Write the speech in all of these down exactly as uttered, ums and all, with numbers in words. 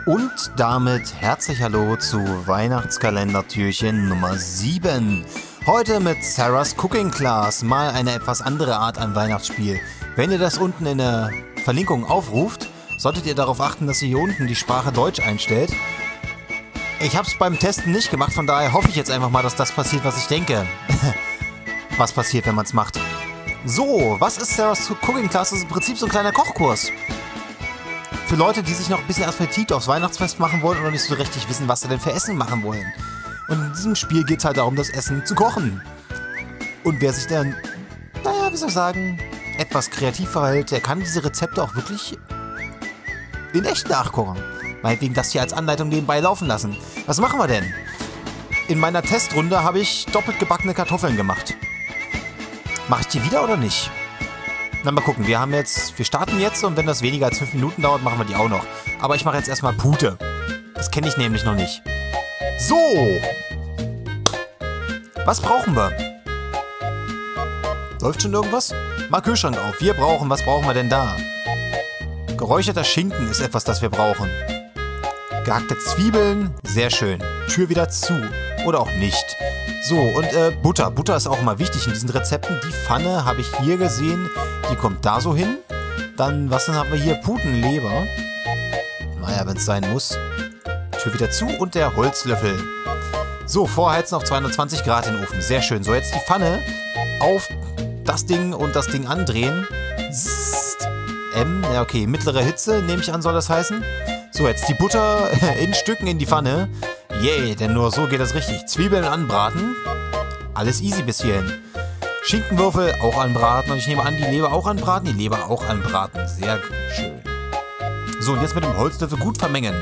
Und damit herzlich hallo zu Weihnachtskalendertürchen Nummer sieben. Heute mit Sarah's Cooking Class, mal eine etwas andere Art an Weihnachtsspiel. Wenn ihr das unten in der Verlinkung aufruft, solltet ihr darauf achten, dass ihr hier unten die Sprache Deutsch einstellt. Ich habe es beim Testen nicht gemacht, von daher hoffe ich jetzt einfach mal, dass das passiert, was ich denke. Was passiert, wenn man es macht. So, was ist Sarah's Cooking Class? Das ist im Prinzip so ein kleiner Kochkurs. Für Leute, die sich noch ein bisschen Appetit aufs Weihnachtsfest machen wollen und noch nicht so richtig wissen, was sie denn für Essen machen wollen. Und in diesem Spiel geht es halt darum, das Essen zu kochen. Und wer sich dann, naja, wie soll ich sagen, etwas kreativ verhält, der kann diese Rezepte auch wirklich in echt nachkochen. Meinetwegen das hier als Anleitung nebenbei laufen lassen. Was machen wir denn? In meiner Testrunde habe ich doppelt gebackene Kartoffeln gemacht. Mache ich die wieder oder nicht? Na, mal gucken. Wir haben jetzt, wir starten jetzt und wenn das weniger als fünf Minuten dauert, machen wir die auch noch. Aber ich mache jetzt erstmal Pute. Das kenne ich nämlich noch nicht. So. Was brauchen wir? Läuft schon irgendwas? Mal Kühlschrank auf. Wir brauchen, was brauchen wir denn da? Geräucherter Schinken ist etwas, das wir brauchen. Gehackte Zwiebeln, sehr schön. Tür wieder zu. Oder auch nicht. So, und äh, Butter. Butter ist auch immer wichtig in diesen Rezepten. Die Pfanne habe ich hier gesehen. Die kommt da so hin. Dann, was denn haben wir hier? Putenleber. Naja, wenn es sein muss. Tür wieder zu und der Holzlöffel. So, vorheizen auf zweihundertzwanzig Grad in den Ofen. Sehr schön. So, jetzt die Pfanne auf das Ding und das Ding andrehen. Zzt. M, ja okay, mittlere Hitze, nehme ich an, soll das heißen. So, jetzt die Butter in Stücken in die Pfanne. Yay, denn nur so geht das richtig. Zwiebeln anbraten. Alles easy bis hierhin. Schinkenwürfel auch anbraten. Und ich nehme an, die Leber auch anbraten. Die Leber auch anbraten. Sehr schön. So, und jetzt mit dem Holzlöffel gut vermengen.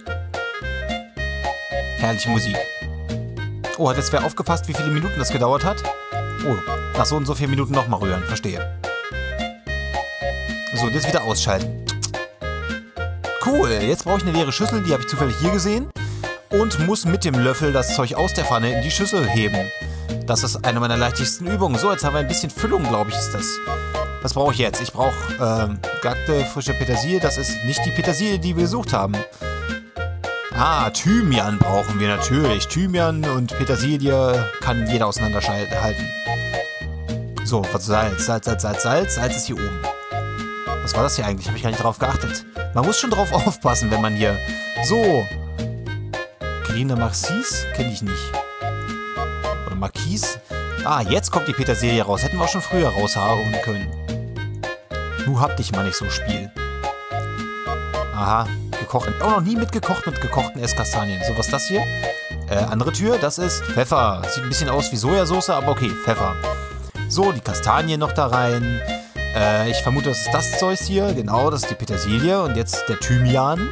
Herrliche Musik. Oh, hat jetzt wer aufgepasst, wie viele Minuten das gedauert hat? Oh, nach so und so vielen Minuten nochmal rühren. Verstehe. So, und jetzt wieder ausschalten. Cool, jetzt brauche ich eine leere Schüssel. Die habe ich zufällig hier gesehen. Und muss mit dem Löffel das Zeug aus der Pfanne in die Schüssel heben. Das ist eine meiner leichtesten Übungen. So, jetzt haben wir ein bisschen Füllung, glaube ich, ist das. Was brauche ich jetzt? Ich brauche ähm, gehackte frische Petersilie. Das ist nicht die Petersilie, die wir gesucht haben. Ah, Thymian brauchen wir natürlich. Thymian und Petersilie kann jeder auseinanderhalten. So, was Salz, Salz, Salz, Salz, Salz. Salz ist hier oben. Was war das hier eigentlich? Habe ich gar nicht drauf geachtet. Man muss schon drauf aufpassen, wenn man hier... So... Grüne Marquise? Kenne ich nicht. Oder Marquise? Ah, jetzt kommt die Petersilie raus. Hätten wir auch schon früher raushauen können. Nu hab dich mal nicht so, Spiel. Aha, gekocht. Auch noch nie mitgekocht mit gekochten Esskastanien. So, was ist das hier? Äh, andere Tür, das ist Pfeffer. Sieht ein bisschen aus wie Sojasauce, aber okay, Pfeffer. So, die Kastanien noch da rein. Äh, ich vermute, das ist das Zeug hier. Genau, das ist die Petersilie. Und jetzt der Thymian.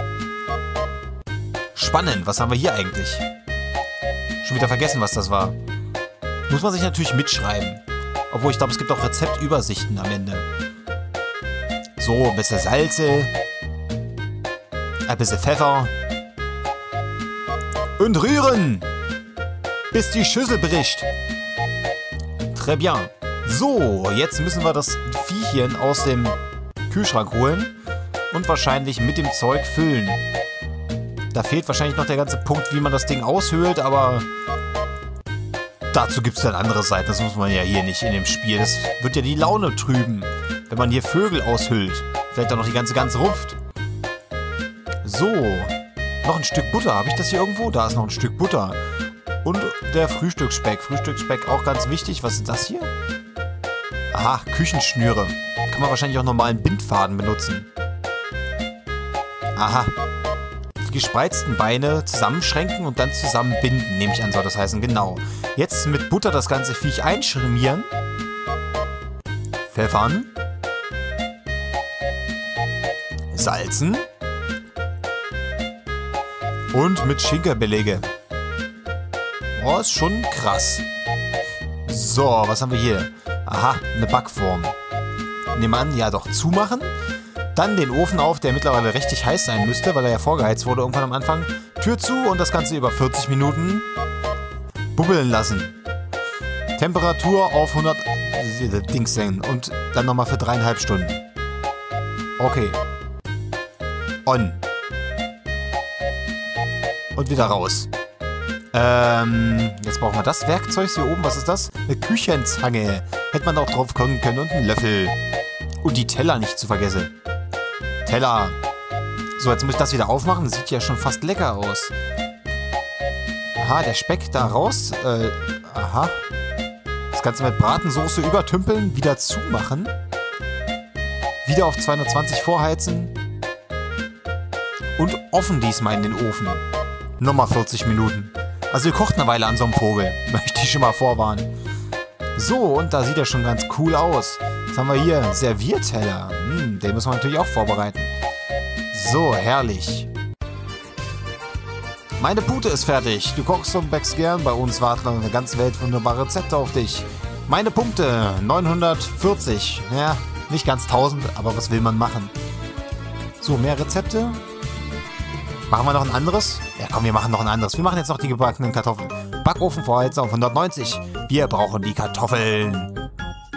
Spannend, was haben wir hier eigentlich? Schon wieder vergessen, was das war. Muss man sich natürlich mitschreiben. Obwohl, ich glaube, es gibt auch Rezeptübersichten am Ende. So, ein bisschen Salze. Ein bisschen Pfeffer. Und rühren! Bis die Schüssel bricht. Très bien. So, jetzt müssen wir das Viechchen aus dem Kühlschrank holen. Und wahrscheinlich mit dem Zeug füllen. Da fehlt wahrscheinlich noch der ganze Punkt, wie man das Ding aushöhlt, aber dazu gibt es dann andere Seiten. Das muss man ja hier nicht in dem Spiel. Das wird ja die Laune trüben, wenn man hier Vögel aushüllt. Vielleicht auch noch die ganze ganze Rupft. So, noch ein Stück Butter. Habe ich das hier irgendwo? Da ist noch ein Stück Butter. Und der Frühstücksspeck. Frühstücksspeck auch ganz wichtig. Was ist das hier? Aha, Küchenschnüre. Kann man wahrscheinlich auch normalen Bindfaden benutzen. Aha. Die gespreizten Beine zusammenschränken und dann zusammenbinden, nehme ich an, soll das heißen. Genau. Jetzt mit Butter das ganze Viech einschmieren. Pfeffern. Salzen. Und mit Schinkenbeläge. Oh, ist schon krass. So, was haben wir hier? Aha, eine Backform. Nehmen wir an, ja doch, zumachen. Dann den Ofen auf, der mittlerweile richtig heiß sein müsste, weil er ja vorgeheizt wurde irgendwann am Anfang. Tür zu und das Ganze über vierzig Minuten bubbeln lassen. Temperatur auf hundert Dings senken und dann nochmal für dreieinhalb Stunden. Okay. On. Und wieder raus. Ähm, jetzt brauchen wir das Werkzeug hier oben. Was ist das? Eine Küchenzange. Hätte man auch drauf kommen können. Und einen Löffel. Und die Teller nicht zu vergessen. Teller. So, jetzt muss ich das wieder aufmachen. Das sieht ja schon fast lecker aus. Aha, der Speck da raus. Äh, aha. Das Ganze mit Bratensoße übertümpeln. Wieder zumachen. Wieder auf zweihundertzwanzig vorheizen. Und offen diesmal in den Ofen. Nochmal vierzig Minuten. Also ihr kocht eine Weile an so einem Vogel. Möchte ich schon mal vorwarnen. So, und da sieht er schon ganz cool aus. Was haben wir hier? Servierteller. Hm, den müssen wir natürlich auch vorbereiten. So, herrlich. Meine Pute ist fertig. Du kochst und backst gern. Bei uns warten eine ganze Welt wunderbare Rezepte auf dich. Meine Punkte, neunhundertvierzig. Ja, nicht ganz tausend, aber was will man machen? So, mehr Rezepte. Machen wir noch ein anderes? Ja, komm, wir machen noch ein anderes. Wir machen jetzt noch die gebackenen Kartoffeln. Backofen vorheizen auf hundertneunzig. Wir brauchen die Kartoffeln.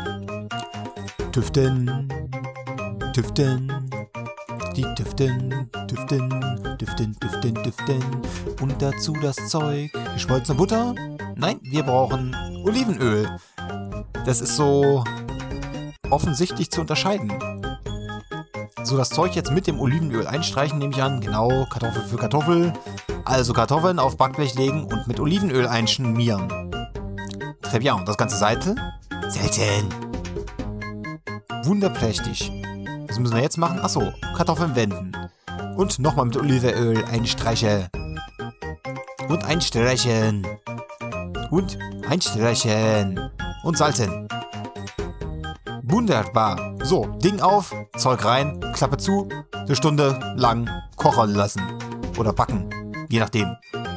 Tüften. Tüften. Die Tüften. Tüften. Tüften, Tüften, Tüften. Und dazu das Zeug. Geschmolzene Butter? Nein, wir brauchen Olivenöl. Das ist so offensichtlich zu unterscheiden. So, das Zeug jetzt mit dem Olivenöl einstreichen, nehme ich an. Genau, Kartoffel für Kartoffel. Also Kartoffeln auf Backblech legen und mit Olivenöl einschmieren. Très bien. Und das ganze Seite? Selten. Wunderprächtig. Was müssen wir jetzt machen? Achso, Kartoffeln wenden. Und nochmal mit Olivenöl einstreichen. Und einstreichen. Und einstreichen. Und salzen. Wunderbar. So, Ding auf, Zeug rein, Klappe zu, eine Stunde lang kochen lassen. Oder backen. Je nachdem.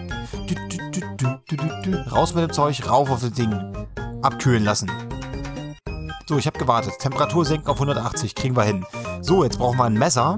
Raus mit dem Zeug, rauf auf das Ding. Abkühlen lassen. So, ich habe gewartet. Temperatur senken auf hundertachtzig. Kriegen wir hin. So, jetzt brauchen wir ein Messer.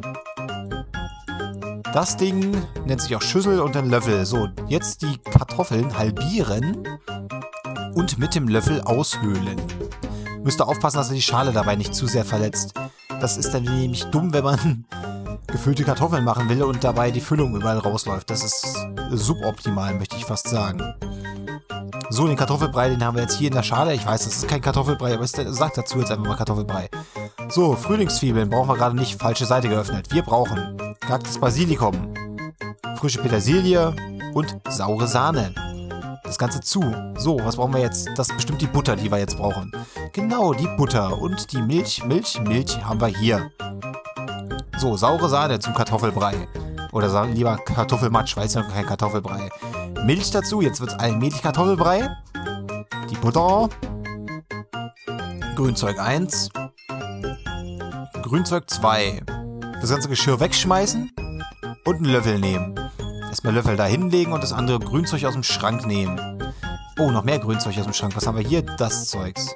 Das Ding nennt sich auch Schüssel und ein Löffel. So, jetzt die Kartoffeln halbieren und mit dem Löffel aushöhlen. Müsst ihr aufpassen, dass ihr die Schale dabei nicht zu sehr verletzt. Das ist dann nämlich dumm, wenn man gefüllte Kartoffeln machen will und dabei die Füllung überall rausläuft. Das ist suboptimal, möchte ich fast sagen. So, den Kartoffelbrei, den haben wir jetzt hier in der Schale. Ich weiß, das ist kein Kartoffelbrei, aber ich sage dazu jetzt einfach mal Kartoffelbrei. So, Frühlingszwiebeln brauchen wir gerade nicht. Falsche Seite geöffnet. Wir brauchen gehacktes Basilikum, frische Petersilie und saure Sahne. Das Ganze zu. So, was brauchen wir jetzt? Das ist bestimmt die Butter, die wir jetzt brauchen. Genau, die Butter und die Milch. Milch, Milch haben wir hier. So, saure Sahne zum Kartoffelbrei. Oder sagen lieber Kartoffelmatsch, weil es ja noch kein Kartoffelbrei. Milch dazu, jetzt wird es allmählich Kartoffelbrei. Die Butter. Grünzeug eins. Grünzeug zwei. Das ganze Geschirr wegschmeißen und einen Löffel nehmen. Erstmal Löffel da hinlegen und das andere Grünzeug aus dem Schrank nehmen. Oh, noch mehr Grünzeug aus dem Schrank. Was haben wir hier? Das Zeugs.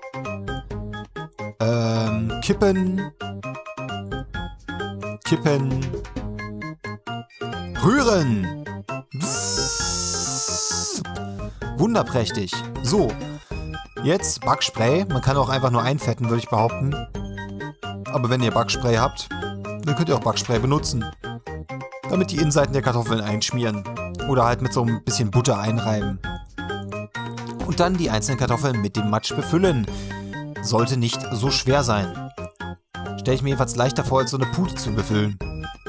Ähm, kippen. Kippen. Rühren. Wunderprächtig. So. Jetzt Backspray. Man kann auch einfach nur einfetten, würde ich behaupten. Aber wenn ihr Backspray habt, dann könnt ihr auch Backspray benutzen. Damit die Innenseiten der Kartoffeln einschmieren. Oder halt mit so ein bisschen Butter einreiben. Und dann die einzelnen Kartoffeln mit dem Matsch befüllen. Sollte nicht so schwer sein. Stelle ich mir jedenfalls leichter vor, als so eine Pute zu befüllen.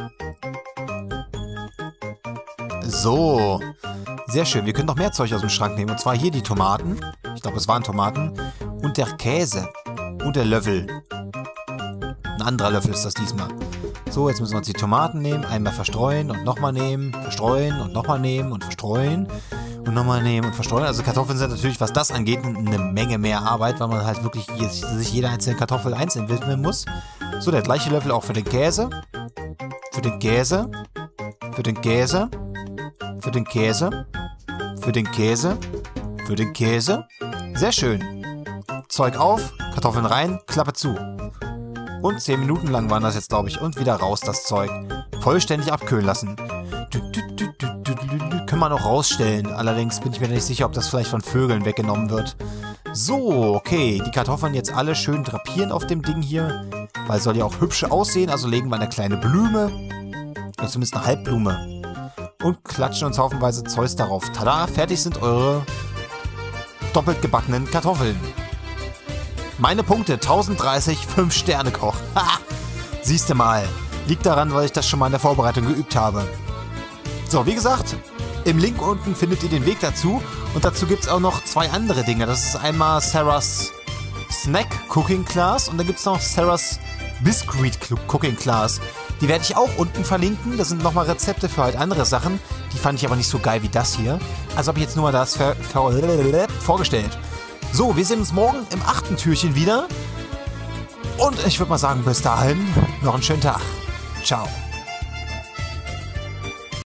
So. Sehr schön. Wir können noch mehr Zeug aus dem Schrank nehmen. Und zwar hier die Tomaten. Ich glaube, es waren Tomaten. Und der Käse. Und der Löffel. Ein anderer Löffel ist das diesmal. So, jetzt müssen wir uns die Tomaten nehmen, einmal verstreuen und nochmal nehmen, verstreuen und nochmal nehmen und verstreuen und nochmal nehmen und verstreuen. Also Kartoffeln sind natürlich, was das angeht, eine Menge mehr Arbeit, weil man halt wirklich sich jede einzelne Kartoffel einzeln widmen muss. So, der gleiche Löffel auch für den Käse, für den Käse, für den Käse, für den Käse, für den Käse, für den Käse. Sehr schön. Zeug auf, Kartoffeln rein, Klappe zu. Und zehn Minuten lang waren das jetzt, glaube ich. Und wieder raus, das Zeug. Vollständig abkühlen lassen. Können wir noch rausstellen. Allerdings bin ich mir nicht sicher, ob das vielleicht von Vögeln weggenommen wird. So, okay. Die Kartoffeln jetzt alle schön drapieren auf dem Ding hier. Weil es soll ja auch hübsch aussehen. Also legen wir eine kleine Blume. Oder zumindest eine Halbblume. und klatschen uns haufenweise Zeugs darauf. Tada, fertig sind eure doppelt gebackenen Kartoffeln. Meine Punkte, tausenddreißig, fünf Sterne Koch. Ha! Siehst du mal. Liegt daran, weil ich das schon mal in der Vorbereitung geübt habe. So, wie gesagt, im Link unten findet ihr den Weg dazu. Und dazu gibt es auch noch zwei andere Dinge. Das ist einmal Sarahs Snack Cooking Class und dann gibt es noch Sarahs Biscuit Cooking Class. Die werde ich auch unten verlinken. Das sind nochmal Rezepte für halt andere Sachen. Die fand ich aber nicht so geil wie das hier. Also habe ich jetzt nur mal das ver ver vorgestellt. So, wir sehen uns morgen im achten Türchen wieder. Und ich würde mal sagen, bis dahin noch einen schönen Tag. Ciao.